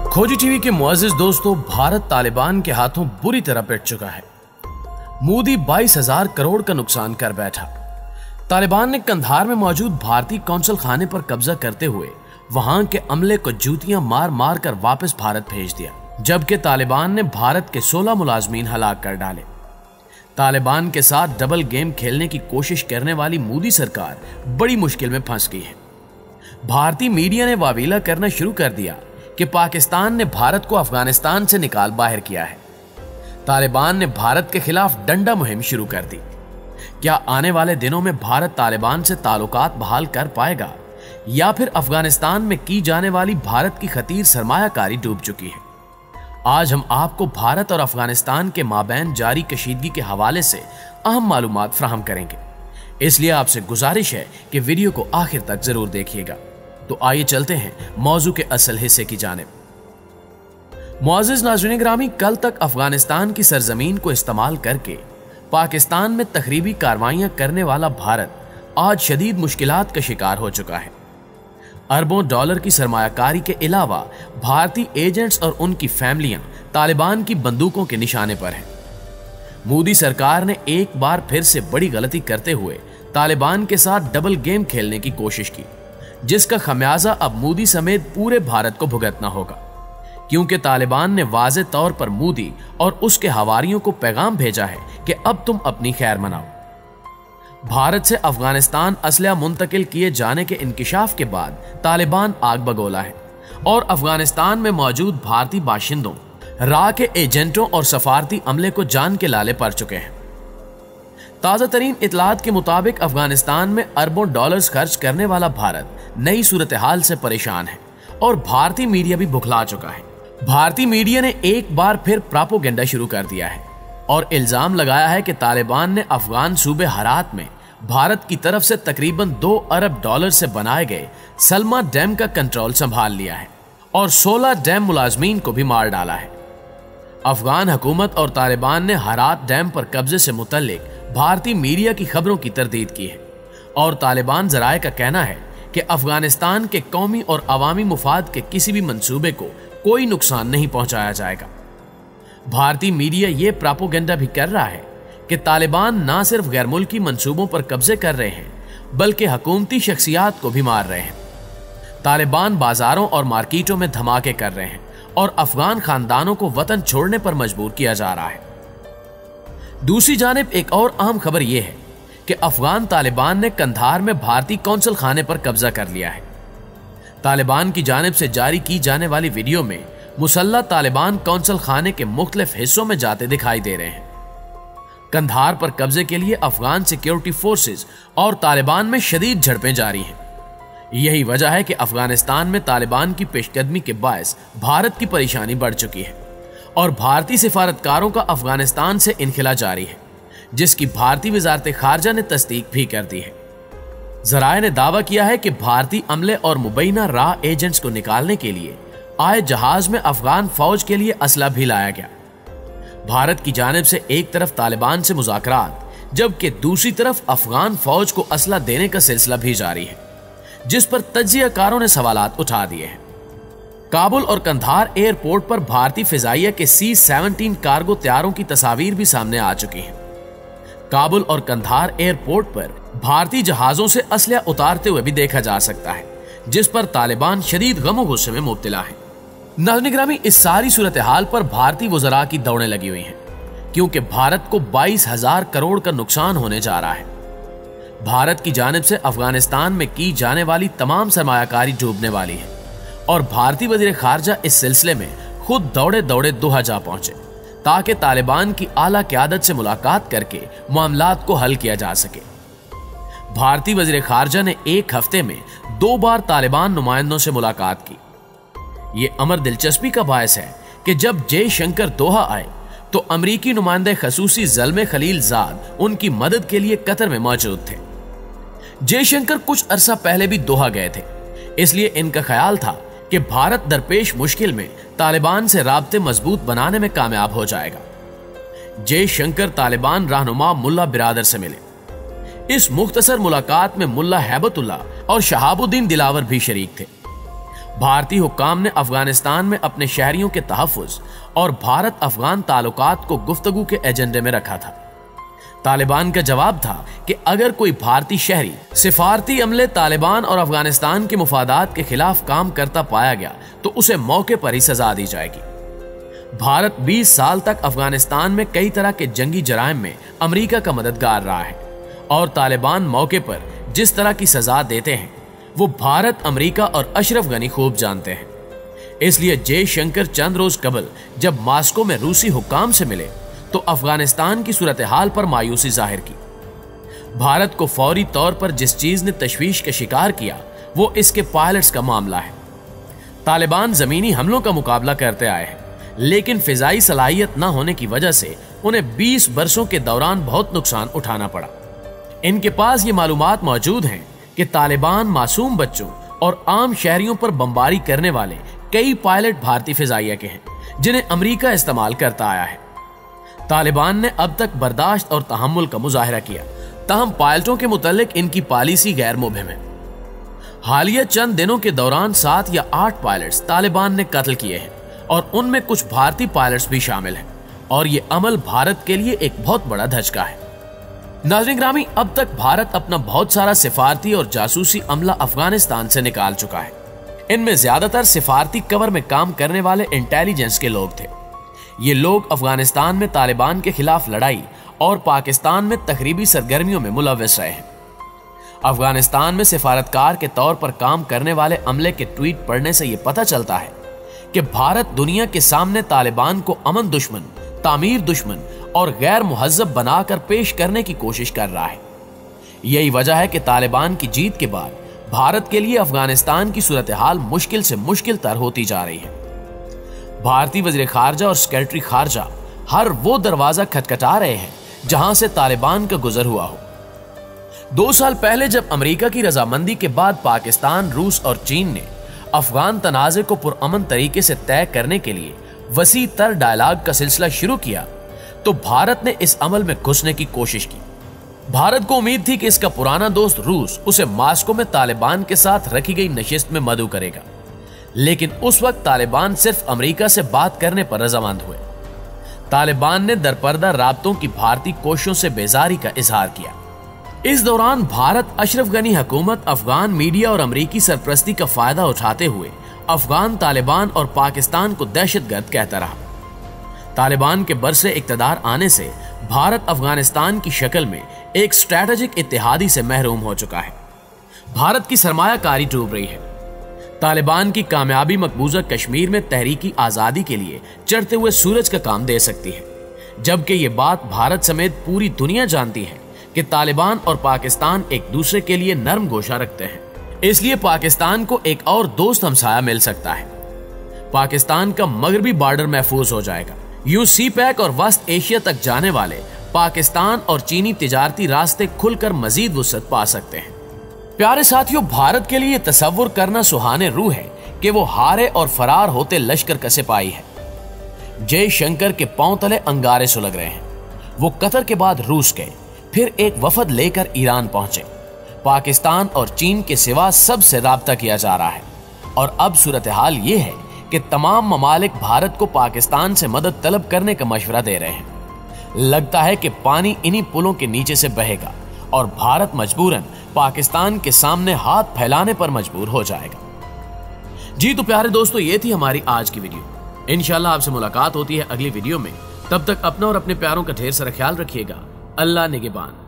खोजी टीवी के मुअज़्ज़िज़ दोस्तों, भारत तालिबान के हाथों बुरी तरह पिट चुका है। मोदी 22,000 करोड़ का नुकसान कर बैठा। तालिबान ने कंधार में मौजूद भारतीय कौंसल खाने पर कब्जा करते हुए वहां के अमले को जूतियां मार मार कर वापस भारत भेज दिया, जबकि तालिबान ने भारत के 16 मुलाजमीन हलाक कर डाले। तालिबान के साथ डबल गेम खेलने की कोशिश करने वाली मोदी सरकार बड़ी मुश्किल में फंस गई है। भारतीय मीडिया ने वावीला करना शुरू कर दिया कि पाकिस्तान ने भारत को अफगानिस्तान से निकाल बाहर किया है। तालिबान ने भारत के खिलाफ डंडा मुहिम शुरू कर दी। क्या आने वाले दिनों में भारत तालिबान से ताल्लुकात बहाल कर पाएगा या फिर अफगानिस्तान में की जाने वाली भारत की खतीर सरमायाकारी डूब चुकी है? आज हम आपको भारत और अफगानिस्तान के माबैन जारी कशीदगी के हवाले से अहम मालूमात फराहम करेंगे, इसलिए आपसे गुजारिश है कि वीडियो को आखिर तक जरूर देखिएगा। तो आइए चलते हैं मौजू के असल हिस्से की जानिब। मुअज़्ज़िज़ नाज़रीन ग्रामी, कल तक अफगानिस्तान की सरजमीन को इस्तेमाल करके पाकिस्तान में तखरीबी कार्रवाइयां करने वाला भारत आज शदीद मुश्किलात का शिकार हो चुका है। अरबों डॉलर की सरमायाकारी के अलावा भारतीय एजेंट्स और उनकी फैमिलियां तालिबान की बंदूकों के निशाने पर हैं। मोदी सरकार ने एक बार फिर से बड़ी गलती करते हुए तालिबान के साथ डबल गेम खेलने की कोशिश की, जिसका खमियाजा अब मोदी समेत पूरे भारत को भुगतना होगा, क्योंकि तालिबान ने वाज़े तौर पर मोदी और उसके हवारियों को पैगाम भेजा है कि अब तुम अपनी खैर मनाओ। भारत से अफगानिस्तान असलहा मुंतकिल किए जाने के इंकिशाफ के बाद तालिबान आग बगोला है और अफगानिस्तान में मौजूद भारतीय बाशिंदों, राह के एजेंटों और सफारती अमले को जान के लाले पड़ चुके हैं। ताज़ा तरीन इतलात के मुताबिक अफगानिस्तान में अरबों डॉलर्स खर्च करने वाला भारत नई सूरत हाल से परेशान है और भारतीय मीडिया भी बुखला चुका है। भारतीय मीडिया ने एक बार फिर प्रोपेगेंडा शुरू कर दिया है और इल्जाम लगाया है कि तालिबान ने अफगान सूबे हरात में भारत की तरफ से तकरीबन 2 अरब डॉलर से बनाए गए सलमा डैम का कंट्रोल संभाल लिया है और 16 डैम मुलाजमीन को भी मार डाला है। अफगान हुकूमत और तालिबान ने हरात डैम पर कब्जे से मुतल्लिक भारतीय मीडिया की खबरों की तरदीद की है और तालिबान जराए का कहना है कि अफगानिस्तान के कौमी और अवामी मुफाद के किसी भी मंसूबे को कोई नुकसान नहीं पहुंचाया जाएगा। भारतीय मीडिया ये प्रोपेगेंडा भी कर रहा है कि तालिबान ना सिर्फ गैर मुल्की मंसूबों पर कब्जे कर रहे हैं, बल्कि हुकूमती शख्सियात को भी मार रहे हैं। तालिबान बाजारों और मार्केटों में धमाके कर रहे हैं और अफगान खानदानों को वतन छोड़ने पर मजबूर किया जा रहा है। दूसरी जानिब एक और अहम खबर यह है कि अफगान तालिबान ने कंधार में भारतीय कौंसल खाने पर कब्जा कर लिया है। तालिबान की जानिब से जारी की जाने वाली वीडियो में मुसल्लह तालिबान कौंसल खाने के मुख्तलिफ हिस्सों में जाते दिखाई दे रहे हैं। कंधार पर कब्जे के लिए अफगान सिक्योरिटी फोर्सेस और तालिबान में शदीद झड़पें जारी हैं। यही वजह है कि अफगानिस्तान में तालिबान की पेशकदमी के बायस भारत की परेशानी बढ़ चुकी है और भारतीय सिफारतकारों का अफगानिस्तान से इनखिला जारी है, जिसकी भारतीय वजारत खारजा ने तस्दीक भी कर दी है। जराए ने दावा किया है कि भारतीय अमले और मुबैना राह एजेंट्स को निकालने के लिए आए जहाज में अफगान फौज के लिए असला भी लाया गया। भारत की जानिब से एक तरफ तालिबान से मुज़ाकरात, जबकि दूसरी तरफ अफगान फौज को असला देने का सिलसिला भी जारी है, जिस पर तज्जियाकारों ने सवालात उठा दिए हैं। काबुल और कंधार एयरपोर्ट पर भारतीय फिजाइया के C-17 कार्गो तैयारों की तस्वीर भी सामने आ चुकी हैं। काबुल और कंधार एयरपोर्ट पर भारतीय जहाजों से असलहा उतारते हुए भी देखा जा सकता है, जिस पर तालिबान शदीद गम और गुस्से में मुब्तला है। नाज़रीन ग्रामी, इस सारी सूरत हाल पर भारतीय वज़रा की दौड़ें लगी हुई हैं, क्योंकि भारत को 22,000 करोड़ का नुकसान होने जा रहा है। भारत की जानिब से अफगानिस्तान में की जाने वाली तमाम सरमायाकारी डूबने वाली है और भारतीय वज़ीर खारजा इस सिलसिले में खुद दौड़े दौड़े दोहा जा पहुंचे ताकि तालिबान की आला क़यादत से मुलाकात करके मामलात को हल किया जा सके। भारतीय वज़ीर खारजा ने एक हफ्ते में 2 बार तालिबान नुमाइंदों से मुलाकात की। ये अमर दिलचस्पी का बायस है कि जब जयशंकर दोहा आए तो अमरीकी नुमाइंदे खसूसी ज़ल्मे खलीलजाद उनकी मदद के लिए कतर में मौजूद थे। जयशंकर कुछ अरसा पहले भी दोहा गए थे, इसलिए इनका ख्याल था कि भारत दरपेश मुश्किल में तालिबान से राब्ते मजबूत बनाने में कामयाब हो जाएगा। जयशंकर तालिबान रहनुमा मुल्ला बिरादर से मिले। इस मुख्तसर मुलाकात में मुल्ला हैबतुल्लाह और शहाबुद्दीन दिलावर भी शरीक थे। भारतीय हुक्काम ने अफगानिस्तान में अपने शहरियों के तहफ्फुज़ और भारत अफगान ताल्लुकात को गुफ्तगू के एजेंडे में रखा था। तालिबान का जवाब था कि अगर कोई भारतीय शहरी सिफारती अमले तालिबान और अफगानिस्तान के मुफादात के खिलाफ काम करता पाया गया तो उसे मौके पर ही सजा दी जाएगी। भारत 20 साल तक अफगानिस्तान में कई तरह के जंगी जराइम में अमेरिका का मददगार रहा है और तालिबान मौके पर जिस तरह की सजा देते हैं वो भारत, अमेरिका और अशरफ गनी खूब जानते हैं। इसलिए जयशंकर चंद रोज कबल जब मास्को में रूसी हुक्काम से मिले तो अफगानिस्तान की सूरत हाल पर मायूसी जाहिर की। भारत को फौरी तौर पर जिस चीज ने तशवीश का शिकार किया वो इसके पायलट्स का मामला है। तालिबान जमीनी हमलों का मुकाबला करते आए हैं, लेकिन फिजाई सलाहियत न होने की वजह से उन्हें 20 वर्षों के दौरान बहुत नुकसान उठाना पड़ा। इनके पास ये मालूमात मौजूद हैं कि तालिबान मासूम बच्चों और आम शहरियों पर बमबारी करने वाले कई पायलट भारतीय फिजाइया के हैं जिन्हें अमेरिका इस्तेमाल करता आया है। तालिबान ने अब तक बर्दाश्त और तहम्मुल का मुजाहिरा किया, ताहम पायलटों के मुतालिक इनकी पॉलिसी गैर मुबहिम है। हालिया चंद दिनों के दौरान 7 या 8 पायलट्स तालिबान ने कत्ल किए हैं और उनमें कुछ भारतीय पायलट्स भी शामिल हैं और ये अमल भारत के लिए एक बहुत बड़ा धचका है। नाज़रीन ग्रामी, अब तक भारत अपना बहुत सारा सिफारती और जासूसी अमला अफगानिस्तान से निकाल चुका है। इनमें ज्यादातर सिफारती कवर में काम करने वाले इंटेलिजेंस के लोग थे। ये लोग अफगानिस्तान में तालिबान के खिलाफ लड़ाई और पाकिस्तान में तकरीबी सरगर्मियों में मुलव्वस रहे हैं। अफगानिस्तान में सिफारतकार के तौर पर काम करने वाले अमले के ट्वीट पढ़ने से यह पता चलता है कि भारत दुनिया के सामने तालिबान को अमन दुश्मन, तामीर दुश्मन और गैर मुहज्जब बनाकर पेश करने की कोशिश कर रहा है। यही वजह है कि तालिबान की जीत के बाद भारत के लिए अफगानिस्तान की सूरत हाल मुश्किल से मुश्किल तर होती जा रही है। भारतीय वज़ीर खारजा और सेक्रेटरी खारजा हर वो दरवाजा खटखटा रहे हैं जहां से तालिबान का गुजर हुआ हो। 2 साल पहले जब अमेरिका की रजामंदी के बाद पाकिस्तान, रूस और चीन ने अफगान तनाज़े को पुरअमन तरीके से तय करने के लिए वसी तर डायलॉग का सिलसिला शुरू किया तो भारत ने इस अमल में घुसने की कोशिश की। भारत को उम्मीद थी कि इसका पुराना दोस्त रूस उसे मास्को में तालिबान के साथ रखी गई नशिस्त में मदऊ करेगा, लेकिन उस वक्त तालिबान सिर्फ अमेरिका से बात करने पर रजामंद हुए। तालिबान ने दरपर्दा राब्तों की भारतीय कोशिशों से बेजारी का इजहार किया। इस दौरान भारत अशरफ गनी हुकूमत, अफगान मीडिया और अमेरिकी सरपरस्ती का फायदा उठाते हुए अफगान, तालिबान और पाकिस्तान को दहशतगर्द कहता रहा। तालिबान के बरसे इक्तदार आने से भारत अफगानिस्तान की शक्ल में एक स्ट्रैटेजिक इत्तेहादी से महरूम हो चुका है। भारत की सरमायाकारी डूब रही है। तालिबान की कामयाबी मकबूजा कश्मीर में तहरीकी आजादी के लिए चढ़ते हुए सूरज का काम दे सकती है, जबकि ये बात भारत समेत पूरी दुनिया जानती है कि तालिबान और पाकिस्तान एक दूसरे के लिए नरम गोशा रखते हैं। इसलिए पाकिस्तान को एक और दोस्त हमसाया मिल सकता है। पाकिस्तान का मगरबी बॉर्डर महफूज हो जाएगा। यूं सी पैक और वस्त एशिया तक जाने वाले पाकिस्तान और चीनी तिजारती रास्ते खुलकर मजीद वुसअत पा सकते हैं। प्यारे साथियों, भारत के लिए तसव्वुर करना सुहाने रूह है कि वो हारे और फरार होते लश्कर का सिपाही है। जयशंकर के पांव तले अंगारे सुलग रहे हैं। वो कतर के बाद रूस गए, फिर एक वफद लेकर ईरान पहुंचे। पाकिस्तान और चीन के सिवा सबसे राब्ता किया जा रहा है और अब सूरत हाल ये है कि तमाम ममालिक भारत को पाकिस्तान से मदद तलब करने का मशवरा दे रहे हैं। लगता है कि पानी इन्हीं पुलों के नीचे से बहेगा और भारत मजबूरन पाकिस्तान के सामने हाथ फैलाने पर मजबूर हो जाएगा। जी तो प्यारे दोस्तों, ये थी हमारी आज की वीडियो। इंशाल्लाह आपसे मुलाकात होती है अगली वीडियो में। तब तक अपना और अपने प्यारों का ढेर सारा ख्याल रखिएगा। अल्लाह निगहबान।